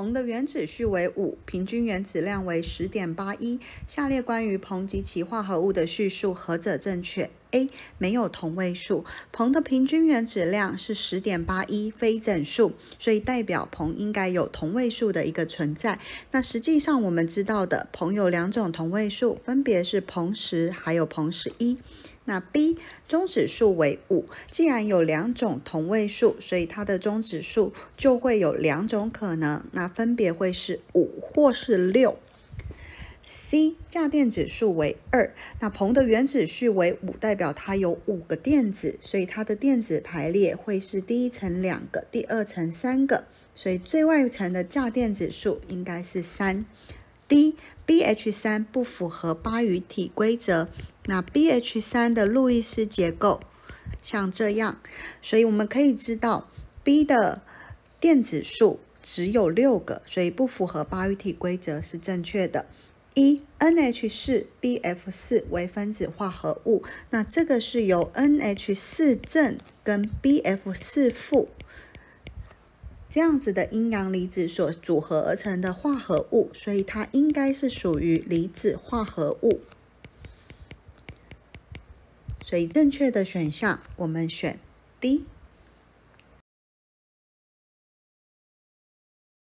硼的原子序为5，平均原子量为 10.81。下列关于硼及其化合物的叙述何者正确？ A. 没有同位素，硼的平均原子量是 10.81， 非整数，所以代表硼应该有同位素的一个存在。那实际上我们知道的，硼有2种同位素，分别是硼10还有硼11。那 B 中子数为5，既然有2种同位素，所以它的中子数就会有2种可能，那分别会是5或是6。C 价电子数为2，那硼的原子序为5，代表它有5个电子，所以它的电子排列会是第一层2个，第二层3个，所以最外层的价电子数应该是3。D BH3 不符合巴隅体规则，那 BH3 的路易斯结构像这样，所以我们可以知道 B 的电子数只有6个，所以不符合巴隅体规则是正确的。NH4BF4 为分子化合物，那这个是由 NH4 正跟 BF4 负这样子的阴阳离子所组合而成的化合物，所以它应该是属于离子化合物。所以正确的选项我们选 D。